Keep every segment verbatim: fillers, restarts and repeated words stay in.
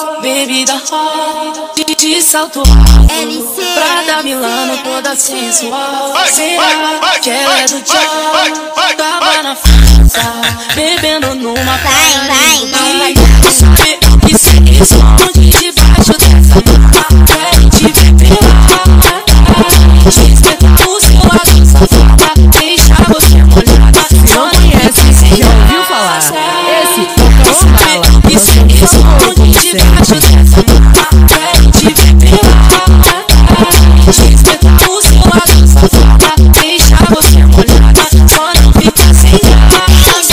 bebida hot, de salto Prada Milano toda sensual. Será que ela é do tchau? Tava na França, bebendo numa praia. Vai, vai, vai, sabe que se esconde debaixo dessa mala. Quer te ver pelada, te espetar o seu lado safada, deixa você molhada. Não conhece, já ouviu falar? Esse é o Caô que se esconde debaixo dessa mala. Quer te ver pelada, te espetar o seu lado safada, deixa você molhada. Só não fica sem graça.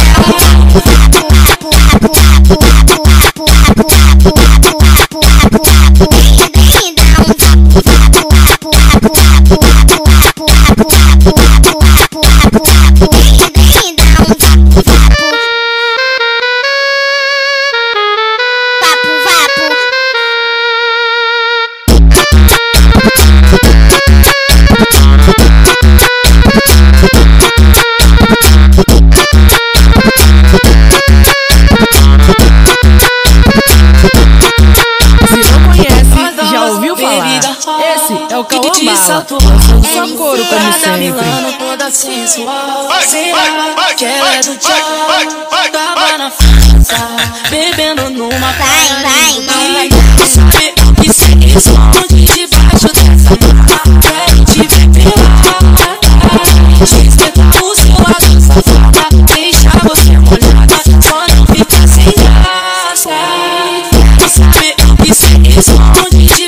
Esse é o Caô de Bala, salto só couro como Prada Milano sempre. toda sensual. Será que ela é do tchau? Tava na França, bebendo numa praia. vai, vai, sabe que se esconde debaixo dessa mala. Quer te ver pelada, te espetar o seu lado safada, deixa você molhada. Só não fica sem graça. Sabe que se esconde